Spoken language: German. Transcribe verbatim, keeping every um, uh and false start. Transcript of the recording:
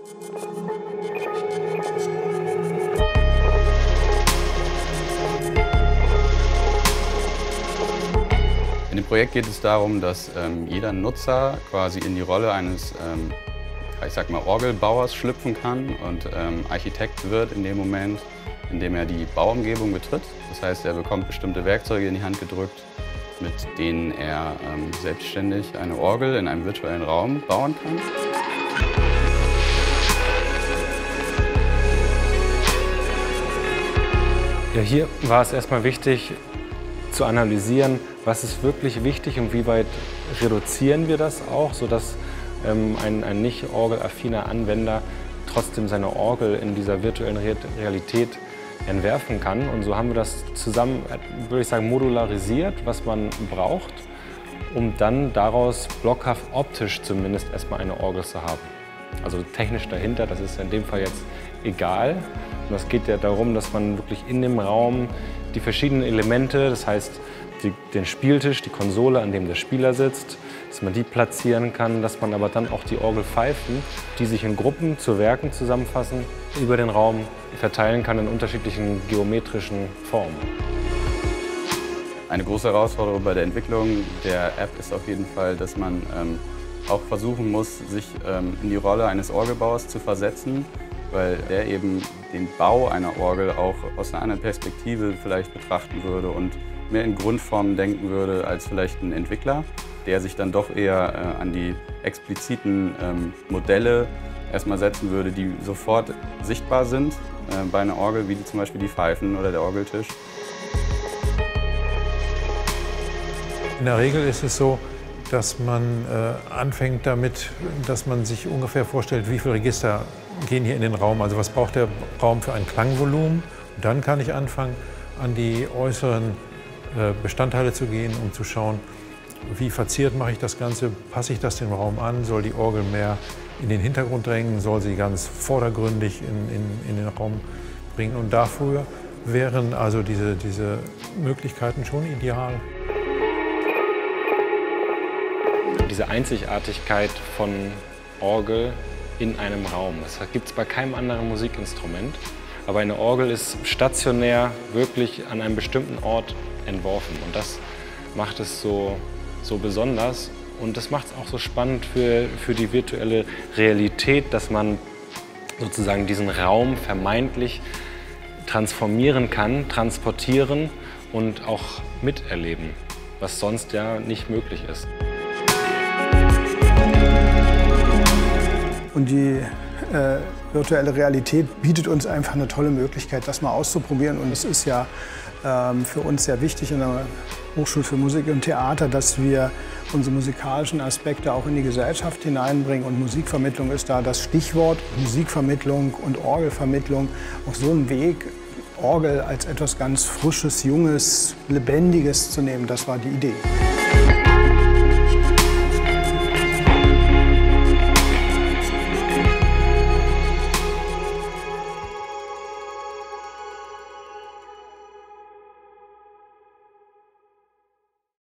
In dem Projekt geht es darum, dass ähm, jeder Nutzer quasi in die Rolle eines, ähm, ich sag mal, Orgelbauers schlüpfen kann und ähm, Architekt wird in dem Moment, in dem er die Bauumgebung betritt. Das heißt, er bekommt bestimmte Werkzeuge in die Hand gedrückt, mit denen er ähm, selbstständig eine Orgel in einem virtuellen Raum bauen kann. Ja, hier war es erstmal wichtig zu analysieren, was ist wirklich wichtig und wie weit reduzieren wir das auch, sodass ähm, ein, ein nicht orgelaffiner Anwender trotzdem seine Orgel in dieser virtuellen Realität entwerfen kann. Und so haben wir das zusammen, würde ich sagen, modularisiert, was man braucht, um dann daraus blockhaft optisch zumindest erstmal eine Orgel zu haben. Also technisch dahinter, das ist in dem Fall jetzt egal. Und es geht ja darum, dass man wirklich in dem Raum die verschiedenen Elemente, das heißt die, den Spieltisch, die Konsole, an dem der Spieler sitzt, dass man die platzieren kann, dass man aber dann auch die Orgelpfeifen, die sich in Gruppen zu Werken zusammenfassen, über den Raum verteilen kann in unterschiedlichen geometrischen Formen. Eine große Herausforderung bei der Entwicklung der App ist auf jeden Fall, dass man ähm, auch versuchen muss, sich ähm, in die Rolle eines Orgelbauers zu versetzen, weil der eben den Bau einer Orgel auch aus einer anderen Perspektive vielleicht betrachten würde und mehr in Grundformen denken würde als vielleicht ein Entwickler, der sich dann doch eher äh, an die expliziten ähm, Modelle erstmal setzen würde, die sofort sichtbar sind äh, bei einer Orgel, wie die, zum Beispiel die Pfeifen oder der Orgeltisch. In der Regel ist es so, dass man äh, anfängt damit, dass man sich ungefähr vorstellt, wie viele Register gehen hier in den Raum. Also was braucht der Raum für ein Klangvolumen? Und dann kann ich anfangen, an die äußeren äh, Bestandteile zu gehen, um zu schauen, wie verziert mache ich das Ganze, passe ich das dem Raum an, soll die Orgel mehr in den Hintergrund drängen, soll sie ganz vordergründig in, in, in den Raum bringen. Und dafür wären also diese, diese Möglichkeiten schon ideal. Diese Einzigartigkeit von Orgel in einem Raum, das gibt es bei keinem anderen Musikinstrument. Aber eine Orgel ist stationär wirklich an einem bestimmten Ort entworfen. Und das macht es so, so besonders. Und das macht es auch so spannend für, für die virtuelle Realität, dass man sozusagen diesen Raum vermeintlich transformieren kann, transportieren und auch miterleben, was sonst ja nicht möglich ist. Und die äh, virtuelle Realität bietet uns einfach eine tolle Möglichkeit, das mal auszuprobieren. Und es ist ja ähm, für uns sehr wichtig in der Hochschule für Musik und Theater, dass wir unsere musikalischen Aspekte auch in die Gesellschaft hineinbringen. Und Musikvermittlung ist da das Stichwort. Musikvermittlung und Orgelvermittlung auf so einem Weg, Orgel als etwas ganz Frisches, Junges, Lebendiges zu nehmen, das war die Idee.